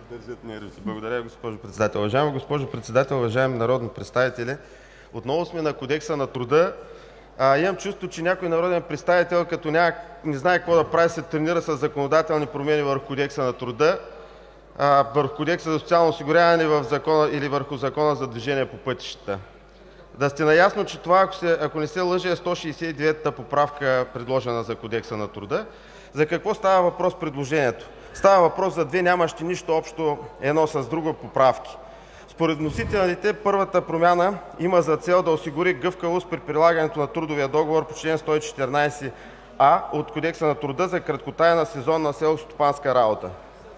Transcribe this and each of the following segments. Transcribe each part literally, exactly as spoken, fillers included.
Държат нервите. Благодаря, госпожо Председател. Уважаема госпожо Председател, уважаеми народни представители! Отново сме на Кодекса на труда. А, имам чувство, че някой народен представител, като ня... не знае какво да прави, се тренира с законодателни промени върху Кодекса на труда, а, върху Кодекса за социално осигуряване в закона, или върху Закона за движение по пътищата. Да сте наясно, че това, ако, се, ако не се лъжа, е сто шейсет и деветата поправка, предложена за Кодекса на труда. За какво става въпрос в предложението? Става въпрос за две нямащи нищо общо едно с друго поправки. Според вносителите първата промяна има за цел да осигури гъвкавост при прилагането на трудовия договор по член сто и четиринадесет а от Кодекса на труда за краткотрайна сезонна селскостопанска работа,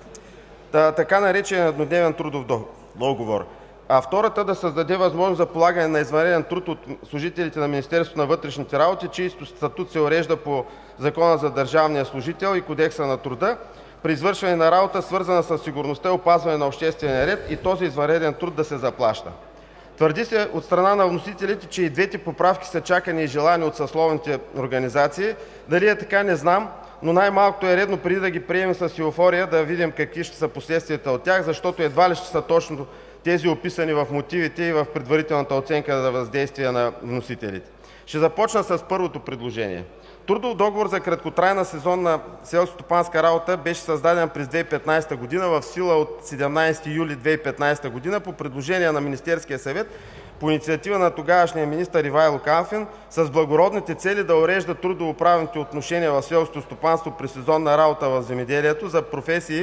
така наречения еднодневен трудов договор. А втората да създаде възможност за полагане на извънреден труд от служителите на Министерството на вътрешните работи, чийто статут се урежда по Закона за държавния служител и Кодекса на труда, при извършване на работа, свързана с сигурността и опазване на обществения ред, и този извънреден труд да се заплаща. Твърди се от страна на вносителите, че и двете поправки са чакани и желани от съсловните организации. Дали е така, не знам, но най-малкото е редно преди да ги приемем с еуфория да видим какви ще са последствията от тях, защото едва ли ще са точно тези, описани в мотивите и в предварителната оценка за въздействие на вносителите. Ще започна с първото предложение. Трудов договор за краткотрайна сезонна селскостопанска работа беше създаден през две хиляди и петнадесета година в сила от седемнадесети юли две хиляди и петнадесета година по предложение на Министерския съвет по инициатива на тогавашния министър Ивайло Калфин с благородните цели да урежда трудовоправните отношения в селското стопанство при сезонна работа в земеделието за професии,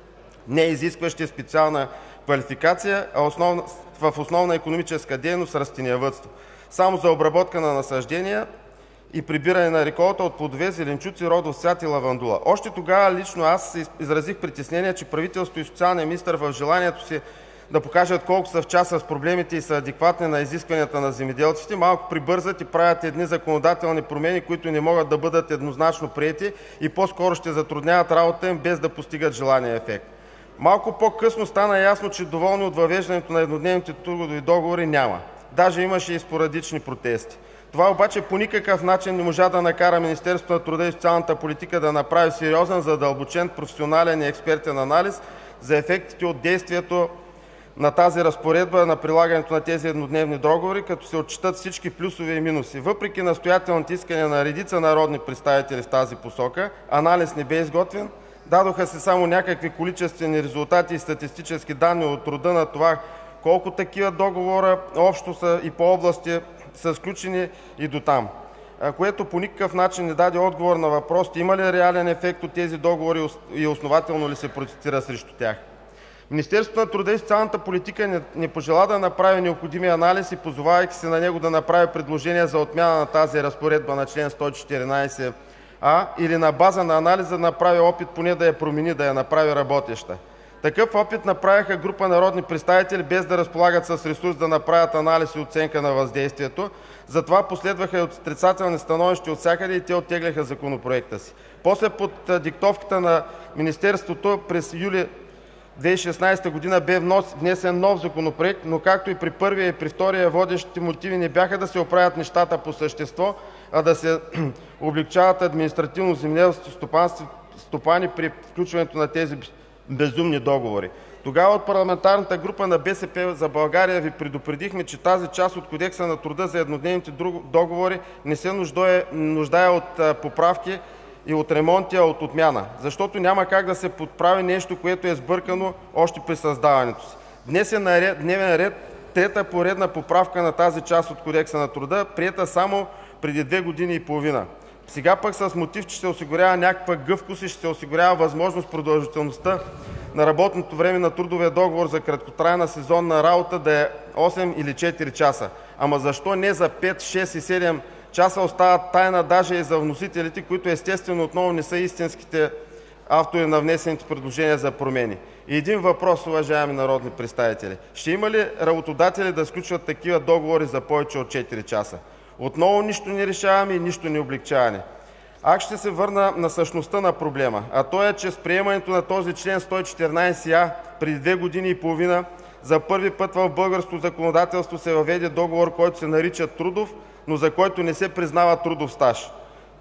не изискващи специална квалификация, а основна, в основна икономическа дейност растениевъдство, само за обработка на насаждения и прибиране на реколта от плодове, зеленчуци, родов цвят и лавандула. Още тогава лично аз изразих притеснение, че правителството и социалният министър в желанието си да покажат колко са в час с проблемите и са адекватни на изискванията на земеделците, малко прибързат и правят едни законодателни промени, които не могат да бъдат еднозначно приети и по-скоро ще затрудняват работата им, без да постигат желания ефект. Малко по-късно стана ясно, че доволни от въвеждането на еднодневните трудови договори няма. Даже имаше и спорадични протести. Това обаче по никакъв начин не можа да накара Министерството на труда и социалната политика да направи сериозен, задълбочен, професионален и експертен анализ за ефектите от действието на тази разпоредба на прилагането на тези еднодневни договори, като се отчитат всички плюсове и минуси. Въпреки настоятелните искания на редица народни представители в тази посока, анализ не бе изготвен, дадоха се само някакви количествени резултати и статистически данни от рода на това колко такива договора общо са и по области са сключени и дотам, което по никакъв начин не даде отговор на въпросите има ли реален ефект от тези договори и основателно ли се протестира срещу тях. Министерството на труда и социалната политика не, не пожела да направи необходимия анализ и, позовавайки се на него, да направи предложение за отмяна на тази разпоредба на член сто и четиринадесет а или на база на анализа да направи опит поне да я промени, да я направи работеща. Такъв опит направиха група народни представители, без да разполагат с ресурс да направят анализ и оценка на въздействието. Затова последваха и отрицателни становища отвсякъде и те оттегляха законопроекта си. После под диктовката на Министерството през юли две хиляди и шестнадесета година бе внесен нов законопроект, но както и при първия и при втория, водещите мотиви не бяха да се оправят нещата по същество, а да се облекчават административно земеделските стопани при включването на тези безумни договори. Тогава от парламентарната група на БСП за България ви предупредихме, че тази част от Кодекса на труда за еднодневните договори не се нуждае, нуждае от поправки и от ремонти, а от отмяна, защото няма как да се подправи нещо, което е сбъркано още при създаването си. Днес е на дневен ред трета поредна поправка на тази част от Кодекса на труда, приета само преди две години и половина. Сега пък с мотив, че се осигурява някаква гъвкост и ще се осигурява възможност продължителността на работното време на трудовия договор за краткотрайна сезонна работа да е осем или четири часа. Ама защо не за пет, шест и седем часа остават тайна даже и за вносителите, които естествено отново не са истинските автори на внесените предложения за промени. И един въпрос, уважаеми народни представители. Ще има ли работодатели да сключват такива договори за повече от четири часа? Отново нищо не решаваме и нищо не облегчаваме. Аз ще се върна на същността на проблема, а то е, че с приемането на този член сто и четиринадесет а преди две години и половина за първи път в българското законодателство се въведе договор, който се нарича трудов, но за който не се признава трудов стаж.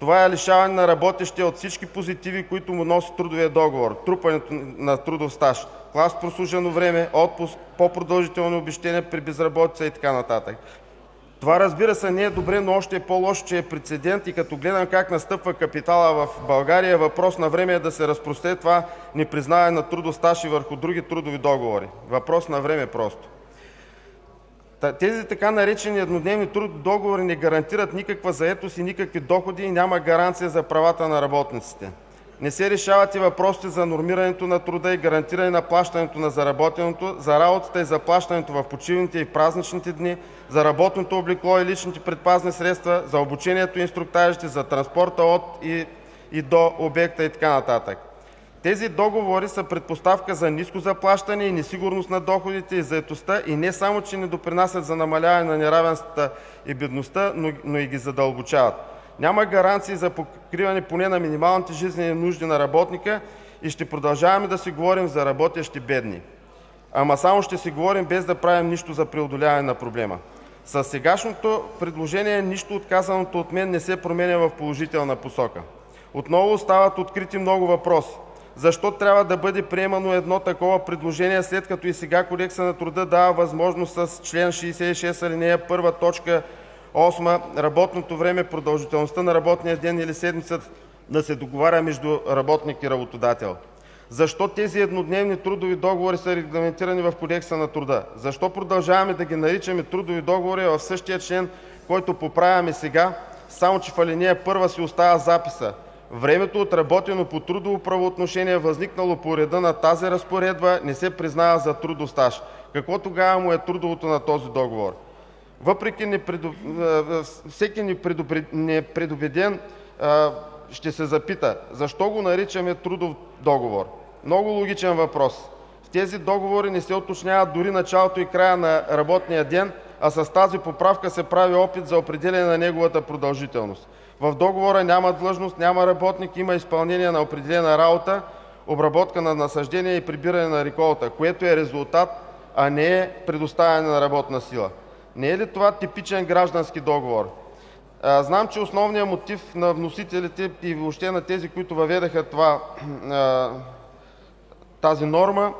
Това е лишаване на работещия от всички позитиви, които му носи трудовия договор: трупането на трудов стаж, клас прослужено време, отпуск, по-продължителни обезщетения при безработица и така нататък. Това, разбира се, не е добре, но още е по-лошо, че е прецедент и като гледам как настъпва капитала в България, въпрос на време е да се разпростре това непризнаване на трудов стаж и върху други трудови договори. Въпрос на време просто. Тези така наречени еднодневни трудови договори не гарантират никаква заетост и никакви доходи и няма гаранция за правата на работниците. Не се решават и въпросите за нормирането на труда и гарантиране на плащането на заработеното, за работата и заплащането в почивните и празничните дни, за работното облекло и личните предпазни средства, за обучението и инструктажите, за транспорта от и, и до обекта и така нататък. Тези договори са предпоставка за ниско заплащане и несигурност на доходите и заетостта и не само, че не допринасят за намаляване на неравенствата и бедността, но, но и ги задълбочават. Няма гаранции за покриване поне на минималните жизнени нужди на работника и ще продължаваме да си говорим за работещи бедни. Ама само ще си говорим, без да правим нищо за преодоляване на проблема. Със сегашното предложение нищо от казаното от мен не се променя в положителна посока. Отново остават открити много въпроси. Защо трябва да бъде приемано едно такова предложение, след като и сега Кодексът на труда дава възможност с член шейсет и шест алинея първа точка осма работното време, продължителността на работния ден или седмицата да се договаря между работник и работодател? Защо тези еднодневни трудови договори са регламентирани в Кодекса на труда? Защо продължаваме да ги наричаме трудови договори в същия член, който поправяме сега, само че в алинея първа си остава записа: времето, отработено по трудово правоотношение, възникнало по реда на тази разпоредба, не се признава за трудов стаж. Какво тогава му е трудовото на този договор? Въпреки непредоб... всеки непредубеден ще се запита: защо го наричаме трудов договор? Много логичен въпрос. В тези договори не се уточняват дори началото и края на работния ден, а с тази поправка се прави опит за определяне на неговата продължителност. В договора няма длъжност, няма работник, има изпълнение на определена работа, обработка на насаждения и прибиране на реколта, което е резултат, а не е предоставяне на работна сила. Не е ли това типичен граждански договор? А, знам, че основният мотив на вносителите и въобще на тези, които въведаха това, а, тази норма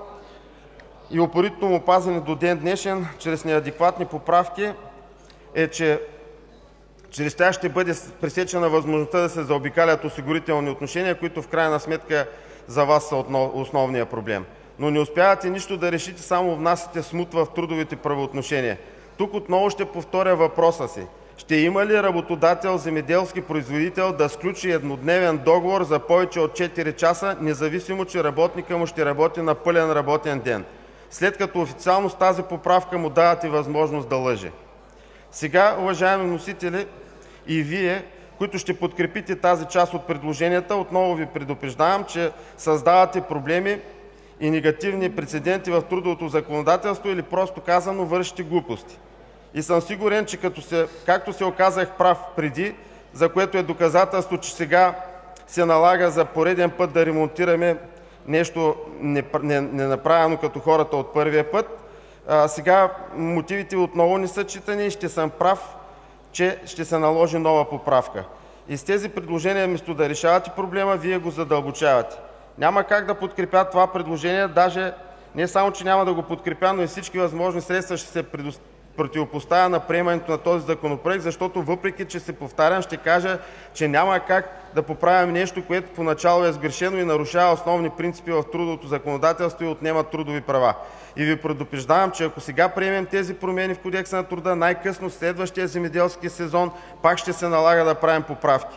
и упоритото му пазене до ден днешен чрез неадекватни поправки, е, че чрез тях ще бъде пресечена възможността да се заобикалят осигурителни отношения, които в крайна сметка за Вас са основния проблем. Но не успявате нищо да решите, само внасяте смут в трудовите правоотношения. Тук отново ще повторя въпроса си: ще има ли работодател, земеделски производител да сключи еднодневен договор за повече от четири часа, независимо че работникът му ще работи на пълен работен ден, след като официално с тази поправка му давате възможност да лъже? Сега, уважаеми вносители, и Вие, които ще подкрепите тази част от предложенията, отново Ви предупреждавам, че създавате проблеми и негативни прецеденти в трудовото законодателство или, просто казано, вършите глупости. И съм сигурен, че като се, както се оказах прав преди, за което е доказателство, че сега се налага за пореден път да ремонтираме нещо ненаправено като хората от първия път, а, сега мотивите отново не са читани и ще съм прав, че ще се наложи нова поправка. И с тези предложения, вместо да решавате проблема, Вие го задълбочавате. Няма как да подкрепя това предложение, даже не само, че няма да го подкрепя, но и всички възможни средства ще се противопоставя на приемането на този законопроект, защото въпреки че се повтарям, ще кажа, че няма как да поправим нещо, което поначало е сгрешено и нарушава основни принципи в трудовото законодателство и отнема трудови права. И Ви предупреждавам, че ако сега приемем тези промени в Кодекса на труда, най-късно следващия земеделски сезон пак ще се налага да правим поправки.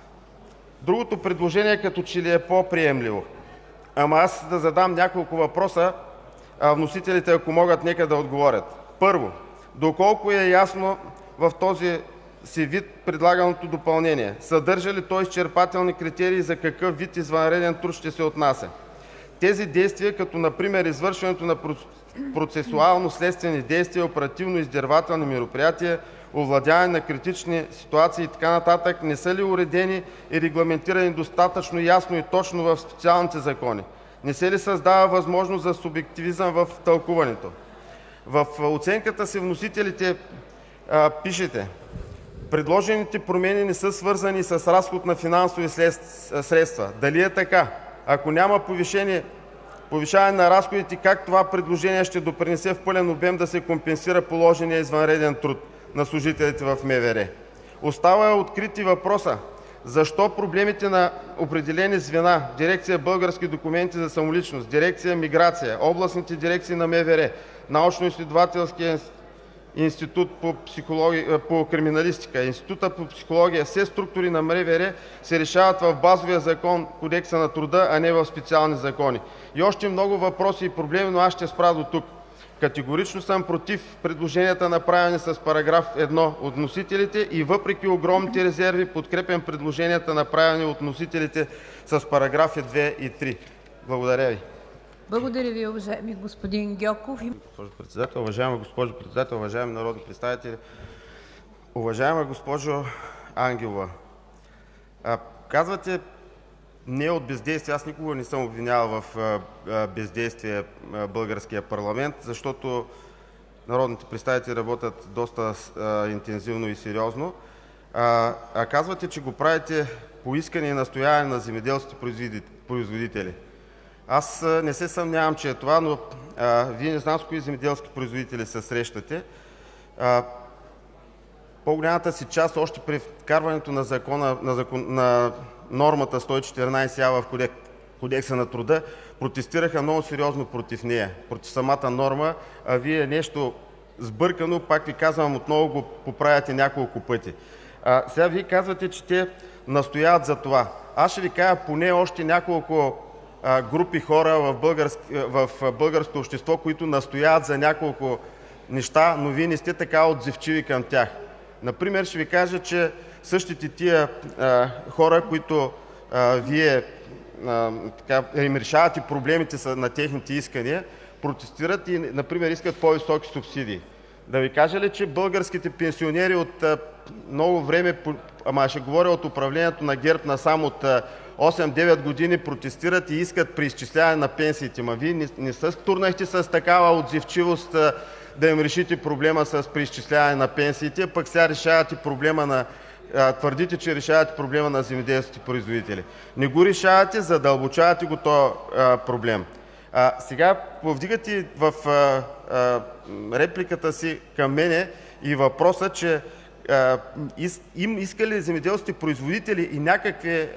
Другото предложение като че ли е по-приемливо. Ама аз да задам няколко въпроса, а вносителите, ако могат, нека да отговорят. Първо, доколко е ясно в този си вид предлаганото допълнение? Съдържа ли то изчерпателни критерии за какъв вид извънреден труд ще се отнася? Тези действия, като например извършването на процесуално-следствени действия, оперативно-издирвателни мероприятия, овладяване на критични ситуации и така нататък, не са ли уредени и регламентирани достатъчно ясно и точно в специалните закони? Не се ли създава възможност за субективизъм в тълкуването? В оценката си вносителите а, пишете: предложените промени не са свързани с разход на финансови средства. Дали е така? Ако няма повишение, повишаване на разходите, как това предложение ще допринесе в пълен обем да се компенсира положения извънреден труд на служителите в МВР? Остава открит и въпросът: защо проблемите на определени звена – дирекция „Български документи за самоличност“, дирекция „Миграция“, областните дирекции на МВР, Научно-изследователския институт по, психология, по криминалистика, Института по психология, все структури на МВР се решават в базовия закон – Кодекса на труда, а не в специални закони? И още много въпроси и проблеми, но аз ще спра дотук. Категорично съм против предложенията, направени с параграф едно от вносителите, и въпреки огромните резерви подкрепям предложенията, направени от вносителите с параграфи две и три. Благодаря ви. Благодаря Ви, уважаеми господин Гьоков. Госпожо Председател, уважаема госпожо Председател, уважаеми народни представители! Уважаема госпожо Ангелова, казвате: не от бездействие. Аз никога не съм обвинявал в бездействие българския парламент, защото народните представители работят доста интензивно и сериозно. А казвате, че го правите по искане и настояване на земеделските производители. Аз не се съмнявам, че е това, но а, Вие не знам с кои земеделски производители се срещате. А, по-голямата си част още при вкарването на, закона, на, закон, на нормата сто и четиринадесет А в Кодекса на труда протестираха много сериозно против нея, против самата норма, а Вие нещо сбъркано, пак Ви казвам, отново го поправяте няколко пъти. А, сега Вие казвате, че те настояват за това. Аз ще Ви кажа поне още няколко групи хора в, българск, в българското общество, които настояват за няколко неща, но Вие не сте така отзивчиви към тях. Например, ще Ви кажа, че същите тия а, хора, които а, Вие а, така, им решавате проблемите на техните искания, протестират и, например, искат по-високи субсидии. Да Ви кажа ли, че българските пенсионери от а, много време, ама ще говоря от управлението на ГЕРБ насам, от осем-девет години протестират и искат преизчисляване на пенсиите. Ма Вие не, не се стурнахте с такава отзивчивост да им решите проблема с преизчисляване на пенсиите, пък сега решавате проблема на, а, твърдите, че решавате проблема на земеделските производители. Не го решавате, задълбочавате го този а, проблем. А, сега повдигате в а, а, репликата си към мене и въпроса, че а, из, им искали земеделските производители и някакви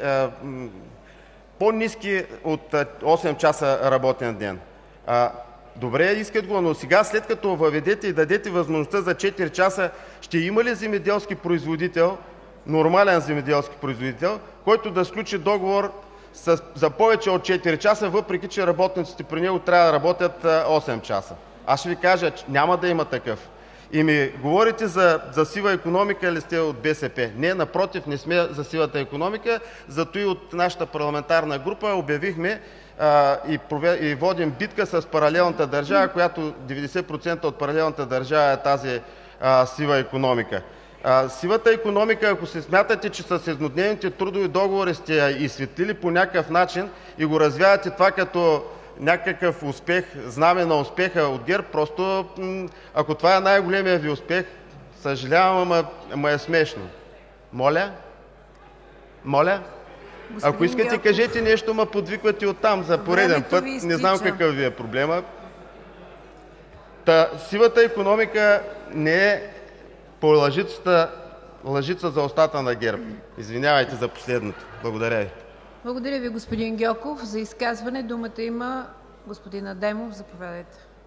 по-ниски от осем часа работен ден. А, добре, искат го, но сега, след като въведете и дадете възможността за четири часа, ще има ли земеделски производител, нормален земеделски производител, който да сключи договор с, за повече от четири часа, въпреки че работниците при него трябва да работят осем часа? Аз ще Ви кажа, че няма да има такъв. И ми говорите за, за сива икономика ли сте от БСП? Не, напротив, не сме за сивата икономика, зато и от нашата парламентарна група обявихме а, и, провед... и водим битка с паралелната държава, която деветдесет процента от паралелната държава е тази а, сива икономика. А, сивата икономика, ако се смятате, че с еднодневните трудови договори сте я изсветлили по някакъв начин и го развявате това като някакъв успех, знаме на успеха от ГЕРБ, просто ако това е най-големия Ви успех, съжалявам, ама, ама е смешно. Моля? Моля? Господин Ако искате, Гьоков, кажете нещо, ма подвиквате оттам за пореден път. Не знам какъв Ви е проблема. Та, сивата икономика не е по лъжицата, лъжица за устата на ГЕРБ. Извинявайте за последното. Благодаря Ви. Благодаря Ви, господин Гьоков. За изказване думата има господин Адемов. Заповядайте.